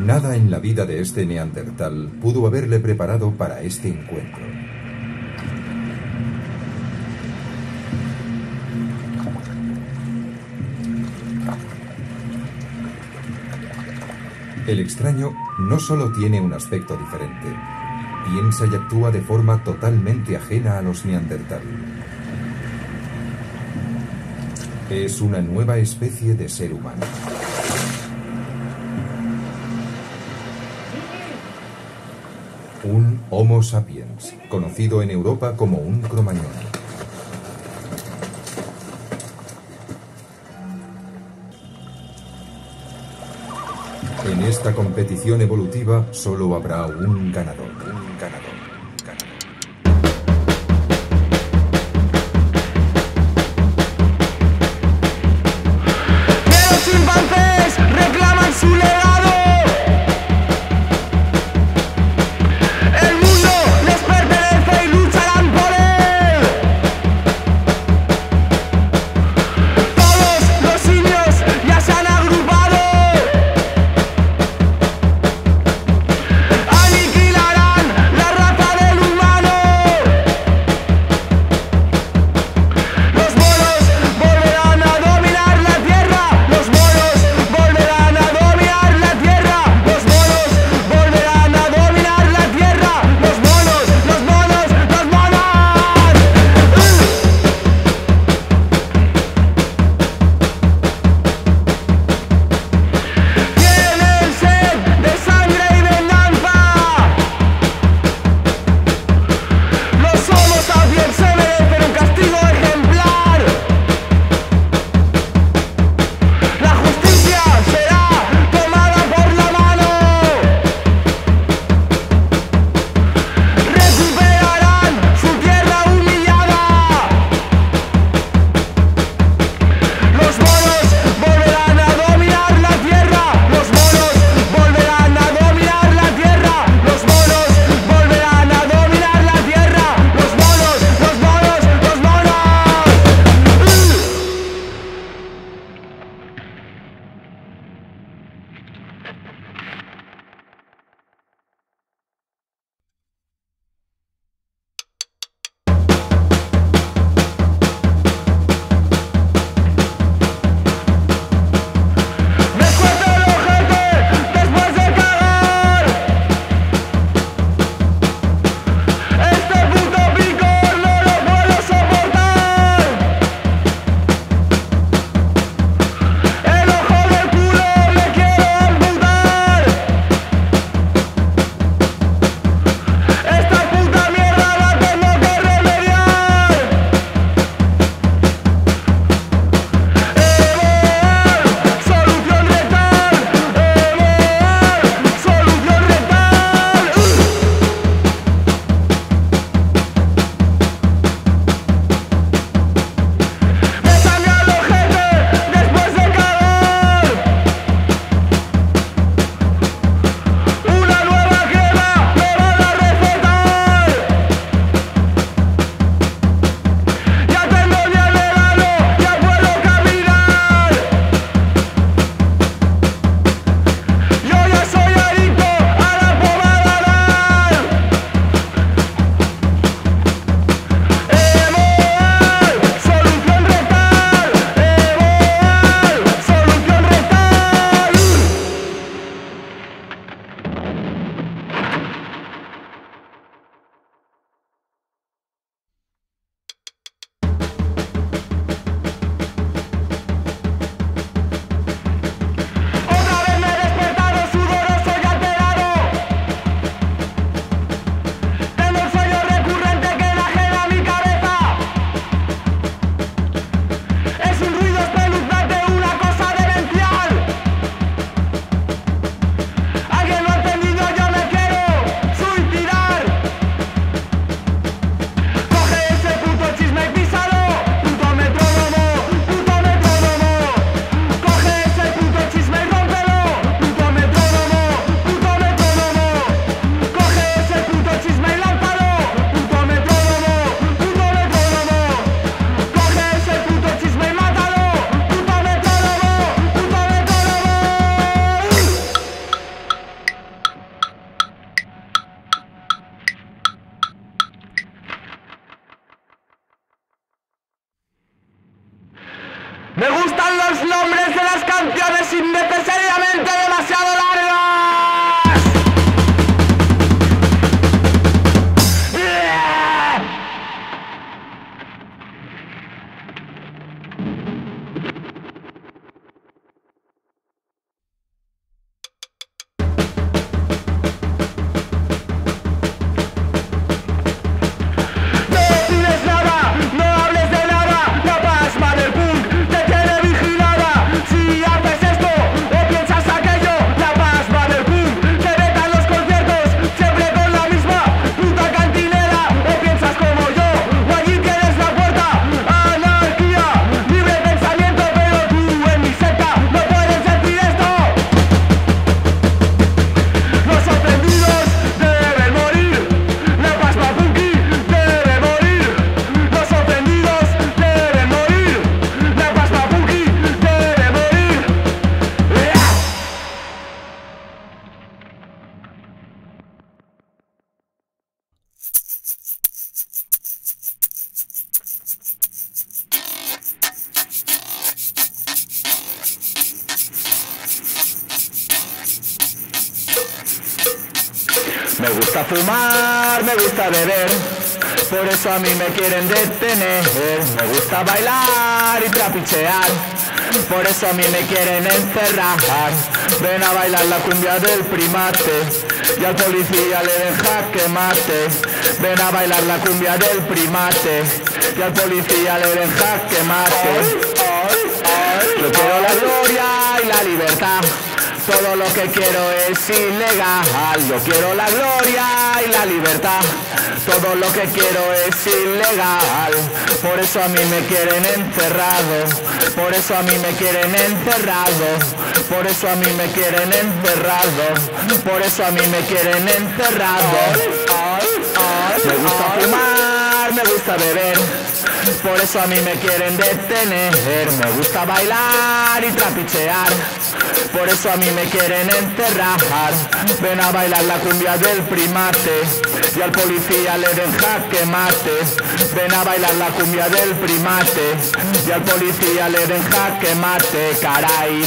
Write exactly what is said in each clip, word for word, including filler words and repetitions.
Nada en la vida de este neandertal pudo haberle preparado para este encuentro. El extraño no solo tiene un aspecto diferente, piensa y actúa de forma totalmente ajena a los neandertal. Es una nueva especie de ser humano. Un Homo sapiens, conocido en Europa como un cromañón. En esta competición evolutiva solo habrá un ganador, un ganador. Su legado. El mundo les pertenece y lucharán por él. Todos los simios ya se han agrupado. Aniquilarán la raza. los nombres de las canciones innecesariamente demasiado largas. Me gusta fumar, me gusta beber, por eso a mí me quieren detener. Me gusta bailar y trapichear, por eso a mí me quieren encerrar. Ven a bailar la cumbia del primate y al policía le den jaque mate. Ven a bailar la cumbia del primate y al policía le den jaque mate. Yo quiero la gloria y la libertad, todo lo que quiero es ilegal. Yo quiero la gloria y la libertad, todo lo que quiero es ilegal. Por eso a mí me quieren encerrado, por eso a mí me quieren encerrado, por eso a mí me quieren encerrado, por eso a mí me quieren encerrado. Me gusta fumar, me gusta beber, por eso a mí me quieren detener. Me gusta bailar y trapichear, por eso a mí me quieren enterrar. Ven a bailar la cumbia del primate y al policía le den jaque mate. Ven a bailar la cumbia del primate y al policía le den jaque mate, caray.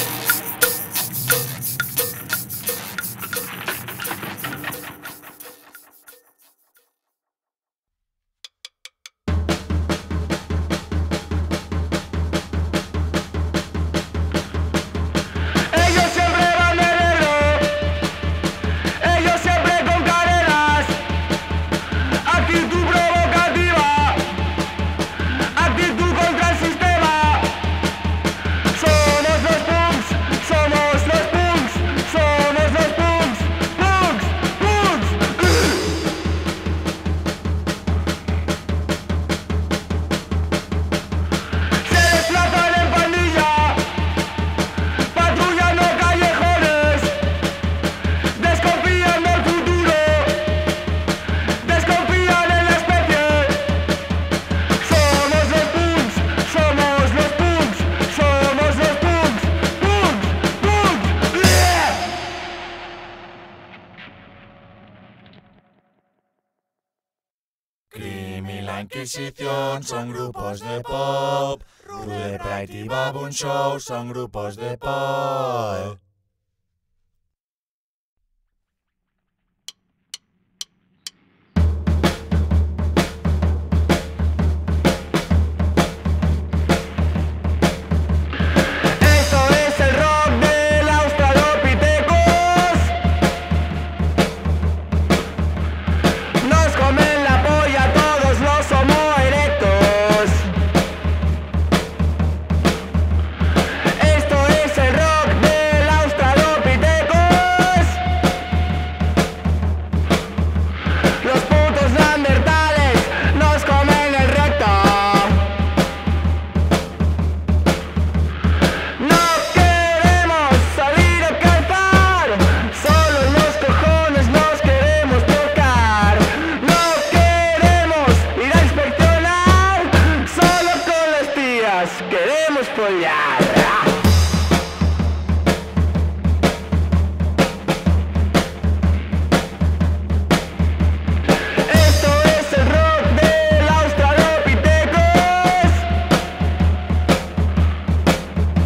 Inquisición son grupos de pop, Rude Pride y Baboon Show son grupos de pop. Queremos follar. Esto es el rock del Australopithecus.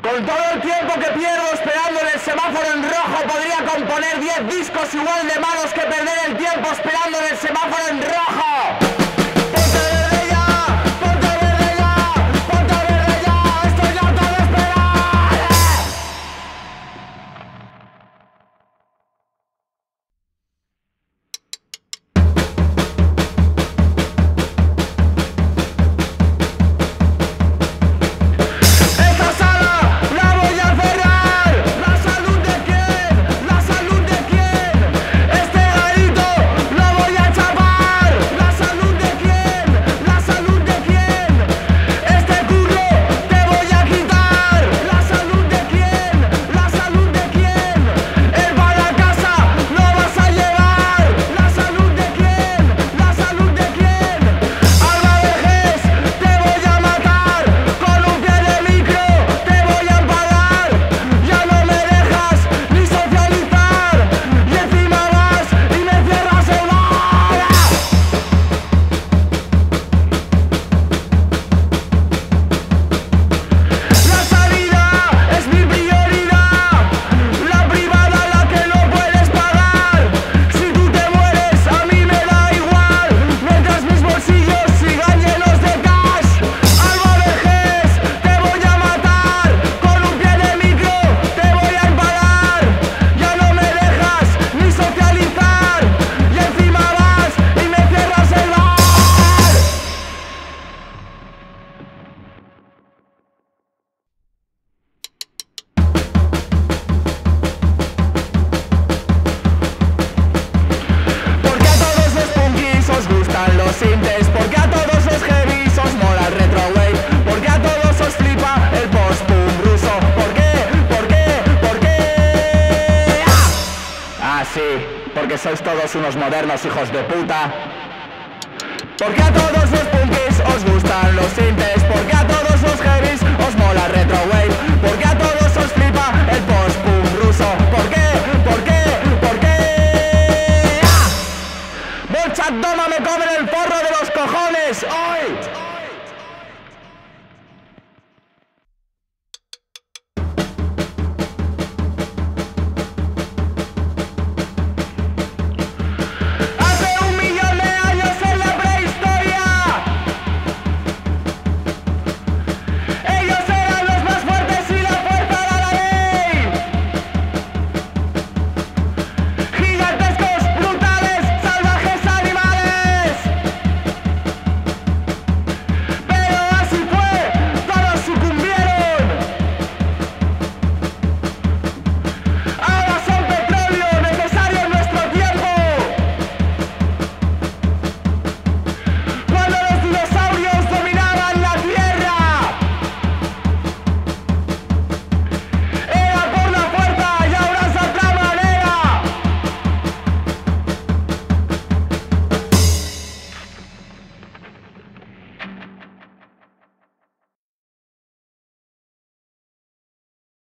Con todo el tiempo que pierdo esperando en el semáforo en rojo, podría componer diez discos igual de malos que perder el tiempo esperando en el semáforo en rojo. ¡Ponte verde ya! ¡Ponte verde ya! ¡Ponte verde ya! ¡Estoy harto de esperar! ¡Esta sala la voy a cerrar! ¿La salud de quién? ¿La salud de quién? Este garito lo voy a chapar. ¿La salud de quién? ¿La salud de quién? Este curro te voy a quitar. ¿La salud de quién? ¿La salud de quién? El para casa lo vas a llevar. ¿La salud de quién? ¿La salud de quién? Alba Vergés, te voy a matar. Con un pie de micro te voy a empalar. Ya no me dejas ni socializar. Y encima vas y me cierras el bar. La salida es mi prioridad. La privada la que no puedes pagar. Si tú te mueres a mí me da igual. Mientras mis bolsillos sigan llenos de cash. Alba Vergés, te voy a matar. Con un pie de micro te voy a empalar. Ya no me dejas ni socializar. Y encima vas y me cierras el bar. Porque a todos los punkis os gustan los sintes. Porque a todos los heavies os mola el retrowave. Porque a todos os flipa el post-punk ruso. ¿Por qué? ¿Por qué? ¿Por qué? ¡Ah! Ah, sí, porque sois todos unos modernos hijos de puta. Porque a todos los punkis os gustan los sintes. Porque a todos los heavies os mola el